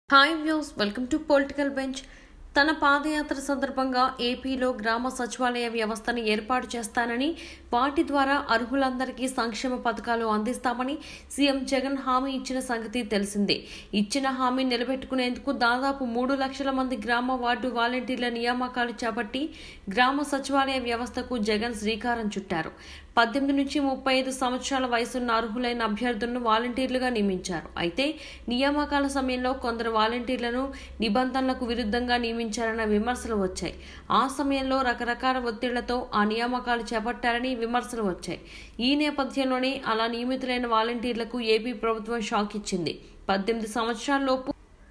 Hi views, welcome to political bench. తన పాదయాత్ర సందర్భంగా ఏపీలో గ్రామ సచివాలయ వ్యవస్థను ఏర్పాటు చేస్తానని, వాటి ద్వారా అర్హులందరికీ సంక్షేమ పథకాలు అందిస్తామని సీఎం జగన్ హామీ ఇచ్చిన సంగతి తెలిసిందే. ఇచ్చిన హామీ నిలబెట్టుకునేందుకు దాదాపు 3 లక్షల మంది గ్రామ వార్డు వాలంటీర్ల నియామకాలు చేపట్టి గ్రామ సచివాలయ వ్యవస్థకు జగన్ శ్రీకారం చుట్టారు. 18 నుంచి 35 సంవత్సరాల వయసున్న అర్హులైన అభ్యర్థులను వాలంటీర్లుగా నియమించారు. అయితే నియామకాల సమయంలో కొందరు వాలంటీర్లను నిబంధనలకు విరుద్ధంగా నియమించారన్న విమర్శలు వచ్చాయి. ఆ సమయంలో రకరకాల ఒత్తిళ్లతో ఆ నియామకాలు చేపట్టారని విమర్శలు వచ్చాయి. ఈ నేపథ్యంలోనే అలా నియమితులైన వాలంటీర్లకు ఏపీ ప్రభుత్వం షాక్ ఇచ్చింది. 18 సంవత్సరాలలోపు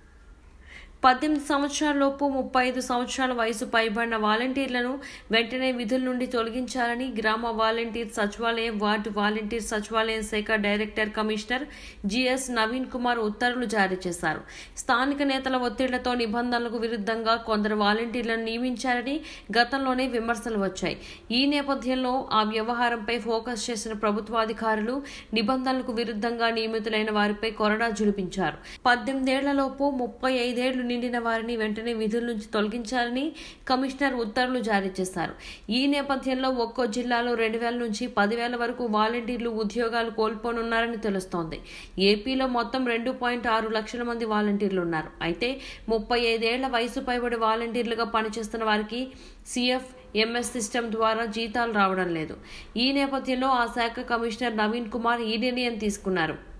35 సంవత్సరాల వయసు పైబడిన వాలంటీర్లను వెంటనే విధుల నుండి తొలగించాలని గ్రామ వాలంటీర్ సచివాలయం, వార్డు వాలంటీర్ సచివాలయం శాఖ director commissioner GS Naveen Kumar ఉత్తర్వులు జారీ చేశారు. స్థానిక నేతల ఒత్తిళ్లతో నిబంధనలకు విరుద్ధంగా కొందరు వాలంటీర్లను నియమించారని గతంలోనే విమర్శలు వచ్చాయి. ఈ నేపథ్యంలో ఆ వ్యవహారంపై ఫోకస్ చేసిన ప్రభుత్వాధికారులు నిబంధనలకు విరుద్ధంగా నియమితులైన వారిపై కొరడా జులిపించారు. 18 ఏళ్లలోపు 35 ఏళ్లు నిండిన వారిని వెంటనే విధుల నుంచి తొలగించాలని కమిషనర్ ఉత్తర్వులు జారీ చేశారు. ఈ నేపథ్యంలో ఒక్కో జిల్లాలో 2,000 నుంచి 10,000 వరకు వాలంటీర్లు ఉద్యోగాలు కోల్పోనున్నారని తెలుస్తోంది. ఏపీలో మొత్తం 2.6 లక్షల మంది వాలంటీర్లు ఉన్నారు. అయితే 35 ఏళ్ల వయసు పైబడి వాలంటీర్లుగా పనిచేస్తున్న వారికి సిఎఫ్ ఎంఎస్ సిస్టమ్ ద్వారా జీతాలు రావడం లేదు. ఈ నేపథ్యంలో ఆ శాఖ కమిషనర్ నవీన్ కుమార్ ఈ నిర్ణయం తీసుకున్నారు.